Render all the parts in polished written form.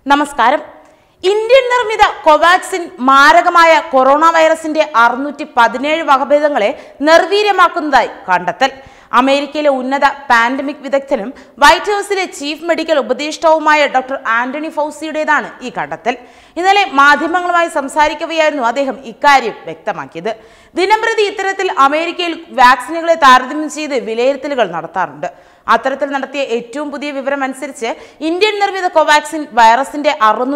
നമസ്കാരം. ഇന്ത്യൻ നിർമ്മിത കോവാക്സിൻ മാരകമായ കൊറോണ വൈറസിന്റെ 617 വകഭേദങ്ങളെ നിർവീര്യമാക്കുന്നതായി കണ്ടെത്തൽ. അമേരിക്കയിലെ ഉന്നത പാൻഡമിക് വിദഗ്ധനും വൈറ്റ് ഹൌസിലെ ചീഫ് മെഡിക്കൽ ഉപദേഷ്ടാവുമായ ഡോക്ടർ ആന്റണി ഫൗസിയുടേതാണ് ഈ കണ്ടെത്തൽ. ഇന്നലെ മാധ്യമങ്ങളുമായി സംസാരിക്കവെയായിരുന്നു അദ്ദേഹം ഇക്കാര്യം വ്യക്തമാക്കിയത്. ദിനംപ്രതി ഇത്തരത്തിൽ അമേരിക്കയിൽ വാക്സിനുകളെ താരതമ്യം ചെയ്ത് വിലയിരുത്തലുകൾ നടത്താറുണ്ട്. അത്തരത്തിൽ നടത്തിയ ഏറ്റവും പുതിയ വിവരം അനുസരിച്ച് ഇന്ത്യൻ നിർമ്മിത കോവാക്സിൻ വൈറസിന്റെ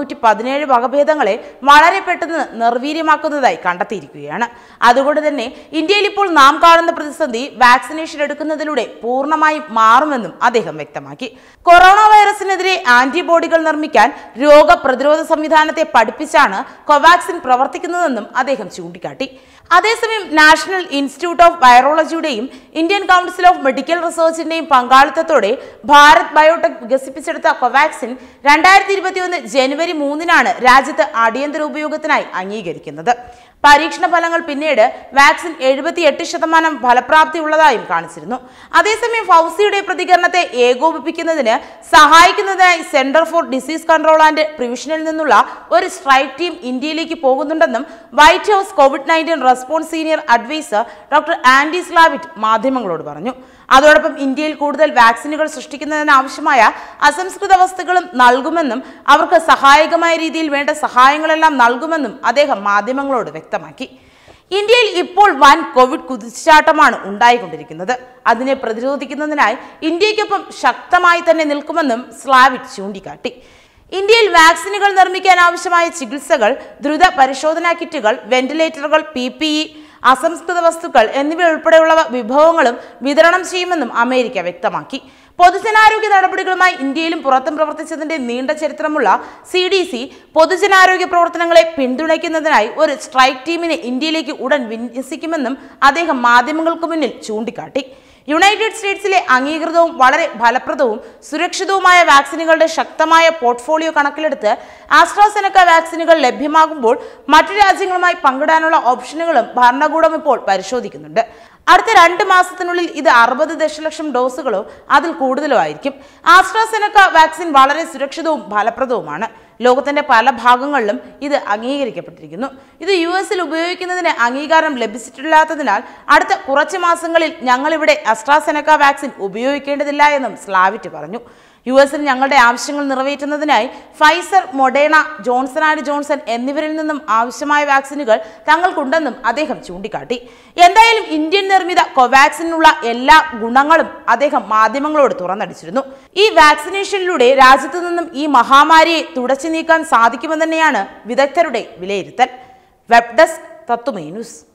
617 വകഭേദങ്ങളെ വളരെ പെട്ടെന്ന് നിർവീര്യമാക്കുന്നതായി കണ്ടെത്തിയിരിക്കുകയാണ്. അതുകൊണ്ട് തന്നെ ഇന്ത്യയിൽ ഇപ്പോൾ നാം കാണുന്ന പ്രതിസന്ധി വാക്സിനേഷൻ എടുക്കുന്നതിലൂടെ പൂർണ്ണമായും മാറുമെന്നും അദ്ദേഹം വ്യക്തമാക്കി. കൊറോണ വൈറസിനെതിരെ ആന്റിബോഡികൾ നിർമ്മിക്കാൻ രോഗപ്രതിരോധ സംവിധാനത്തെ പഠിപ്പിച്ചാണ് കോവാക്സിൻ പ്രവർത്തിക്കുന്നതെന്നും അദ്ദേഹം ചൂണ്ടിക്കാട്ടി. അതേസമയം നാഷണൽ ഇൻസ്റ്റിറ്റ്യൂട്ട് ഓഫ് വൈറോളജിയുടെയും ഇന്ത്യൻ കൗൺസിൽ ഓഫ് മെഡിക്കൽ റിസർച്ചിന്റെയും പങ്കാളിത്തത്തോടെ ഭാരത് ബയോടെക് വികസിപ്പിച്ചെടുത്ത കോവാക്സിൻ 2021 ജനുവരി 3-നാണ് രാജ്യത്ത് അടിയന്തര ഉപയോഗത്തിനായി അംഗീകരിക്കുന്നത്. പരീക്ഷണ ഫലങ്ങൾ പിന്നീട് വാക്സിൻ 78% ഫലപ്രാപ്തി ഉള്ളതായും കാണിച്ചിരുന്നു. അതേസമയം ഫൗസിയുടെ പ്രതികരണത്തെ ഏകോപിപ്പിക്കുന്നതിന് സഹായിക്കുന്നതിനായി centre for disease control and പ്രിവെൻഷനിൽ നിന്നുള്ള ഒരു സ്ട്രൈക്ക് ടീം ഇന്ത്യയിലേക്ക് പോകുന്നുണ്ടെന്നും വൈറ്റ് ഹൌസ് കോവിഡ്-19 response senior adviser doctor Andy Slavitt മാധ്യമങ്ങളോട് പറഞ്ഞു. അതോടൊപ്പം ഇന്ത്യയിൽ കൂടുതൽ വാക്സിനുകൾ സൃഷ്ടിക്കുന്നതിന് ആവശ്യമായ അസംസ്കൃത വസ്തുക്കളും നൽകുമെന്നും അവർക്ക് സഹായകമായ രീതിയിൽ വേണ്ട സഹായങ്ങളെല്ലാം നൽകുമെന്നും അദ്ദേഹം മാധ്യമങ്ങളോട് വ്യക്തമാക്കി. ഇന്ത്യയിൽ ഇപ്പോൾ വൻ കോവിഡ് കുതിച്ചുചാട്ടമാണ് ഉണ്ടായിക്കൊണ്ടിരിക്കുന്നത്. അതിനെ പ്രതിരോധിക്കുന്നതിനായി ഇന്ത്യക്കൊപ്പം ശക്തമായി തന്നെ നിൽക്കുമെന്നും സ്ലാവിറ്റ് ചൂണ്ടിക്കാട്ടി. ഇന്ത്യയിൽ വാക്സിനുകൾ നിർമ്മിക്കാൻ ആവശ്യമായ ചികിത്സകൾ, ദ്രുത പരിശോധനാ കിറ്റുകൾ, വെന്റിലേറ്ററുകൾ, PPE, അസംസ്കൃത വസ്തുക്കൾ എന്നിവ ഉൾപ്പെടെയുള്ള വിഭവങ്ങളും വിതരണം ചെയ്യുമെന്നും അമേരിക്ക വ്യക്തമാക്കി. പൊതുജനാരോഗ്യ നടപടികളുമായി ഇന്ത്യയിലും പുറത്തും പ്രവർത്തിച്ചതിന്റെ നീണ്ട ചരിത്രമുള്ള CDC പൊതുജനാരോഗ്യ പ്രവർത്തനങ്ങളെ പിന്തുണയ്ക്കുന്നതിനായി ഒരു സ്ട്രൈക്ക് ടീമിനെ ഇന്ത്യയിലേക്ക് ഉടൻ വിന്യസിക്കുമെന്നും അദ്ദേഹം മാധ്യമങ്ങൾക്ക് മുന്നിൽ ചൂണ്ടിക്കാട്ടി. യുണൈറ്റഡ് സ്റ്റേറ്റ്സിലെ അംഗീകൃതവും വളരെ ഫലപ്രദവും സുരക്ഷിതവുമായ വാക്സിനുകളുടെ ശക്തമായ പോർട്ട്ഫോളിയോ കണക്കിലെടുത്ത് ആസ്ട്രാസെനക്ക വാക്സിനുകൾ ലഭ്യമാകുമ്പോൾ മറ്റു രാജ്യങ്ങളുമായി പങ്കിടാനുള്ള ഓപ്ഷനുകളും ഭരണകൂടം ഇപ്പോൾ പരിശോധിക്കുന്നുണ്ട്. അടുത്ത 2 മാസത്തിനുള്ളിൽ ഇത് 60 ദശലക്ഷം ഡോസുകളോ അതിൽ കൂടുതലോ ആയിരിക്കും. ആസ്ട്രാസെനക്ക വാക്സിൻ വളരെ സുരക്ഷിതവും ഫലപ്രദവുമാണ്. ലോകത്തിന്റെ പല ഭാഗങ്ങളിലും ഇത് അംഗീകരിക്കപ്പെട്ടിരിക്കുന്നു. ഇത് US-ൽ ഉപയോഗിക്കുന്നതിന് അംഗീകാരം ലഭിച്ചിട്ടില്ലാത്തതിനാൽ അടുത്ത കുറച്ച് മാസങ്ങളിൽ ഞങ്ങളിവിടെ ആസ്ട്രാസെനക്ക വാക്സിൻ ഉപയോഗിക്കേണ്ടതില്ല എന്നും സ്ലാവിറ്റ് പറഞ്ഞു. US-ൽ ഞങ്ങളുടെ ആവശ്യങ്ങൾ നിറവേറ്റുന്നതിനായി Pfizer, Moderna, Johnson and Johnson എന്നിവരിൽ നിന്നും ആവശ്യമായ വാക്സിനുകൾ തങ്ങൾക്കുണ്ടെന്നും അദ്ദേഹം ചൂണ്ടിക്കാട്ടി. എന്തായാലും ഇന്ത്യൻ നിർമ്മിത കോവാക്സിനുള്ള എല്ലാ ഗുണങ്ങളും അദ്ദേഹം മാധ്യമങ്ങളോട് തുറന്നടിച്ചിരുന്നു. ഈ വാക്സിനേഷനിലൂടെ രാജ്യത്തു നിന്നും ഈ മഹാമാരിയെ തുടച്ചു നീക്കാൻ സാധിക്കുമെന്ന് തന്നെയാണ് വിദഗ്ധരുടെ വിലയിരുത്തൽ. Web desk Tatwamayi news.